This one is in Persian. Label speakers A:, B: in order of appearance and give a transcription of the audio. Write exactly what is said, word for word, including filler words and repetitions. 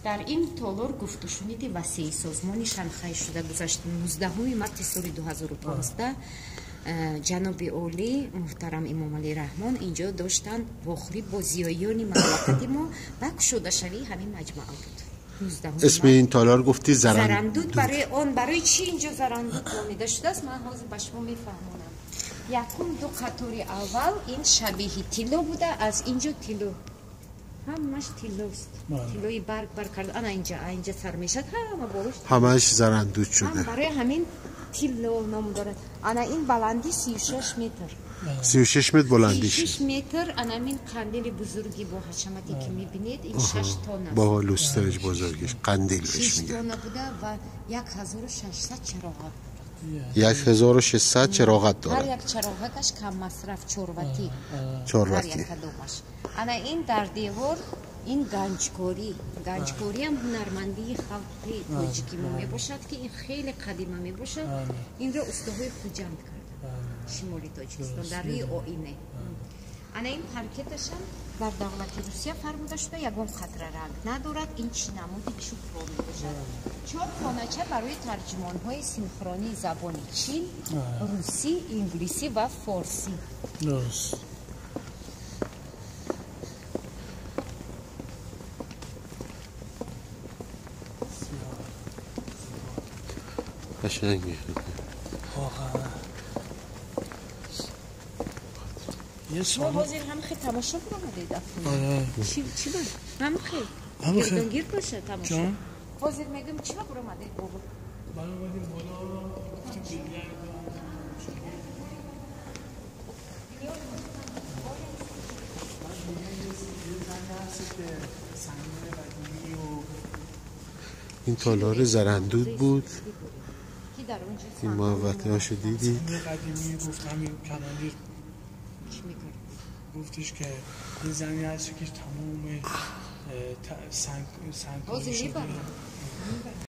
A: در این تالار گفت و شنید وسیع سازمان شانگهای شده گذشت نوزدهم مارس سال دو هزار و پانزده جناب اولی محترم امام علی رحمان اینجا داشتن واخری با زیایان مملکت ما وقت شده شوی همین مجمع بود.
B: اسم این تالار گفتی زرندود.
A: زرندود برای آن برای چی اینجا زرندود نامیده شده است؟ من حاضر به شما میفهمونم. یکم دو قطاری اول این شبیه تیلو بوده، از اینجا تیلو همش تیلوست، تیلوی برگ برگ کرده. انا اینجا اینجا سر میشد همه باروش
B: همش زرندود شده.
A: هم برای همین تیلو نام دارد. انا این بلندی سی و شش متر.
B: سی و شش متر بلندیش.
A: سی و شش متر. انا این قندیل بزرگی با حشمتی که میبینید این شش تن است.
B: با لوسترش بزرگش قندیل بهش میگه.
A: شش تن بوده و یک هزار و ششصد چراغ.
B: یک هزار و ششصد چراغت داره.
A: هر یک چراغش کم مصرف چروتی.
B: چروتی.
A: هر یک کدومش. انا این در دیوار این گنجکاری، گنجکاری هم هنرمندی خلقی تاجیکی ما می باشد که این خیلی قدیمه می باشد. این را استادهای خوجند کرده شمالی تاجیکستان در روی آینه. انا این پارکتش هم در دولت روسیه فرموده شده یگان خطر رنگ ندارد. این چی نمودی چوب رو می باشد. چهار خانچه برای ترجمان های سینخرونی زبان چین، روسی، انگلیسی و فارسی.
C: درست.
B: قشنگه.
C: یه
A: شما
C: سوال
A: حاضر هم خیلی تماشا برامده دفعه.
C: آره.
A: چی چی بود؟ هم خیلی.
C: هم خیلی.
A: گردنگیر باشه تماشا.
C: جان؟
A: حاضر میگم چی برامده بابا؟
C: بالا اومدیم بالا گفتیم بیلیارد
B: این تالار زرندود بود.
A: کی در اونجا؟
B: این محوطه هاشو دیدید.
C: یه قدیمی گفت همین کماندیر
A: چی میگه؟
C: گفتش که این زنی هست که تمام سنگ سنگ
A: حاضر میبرم.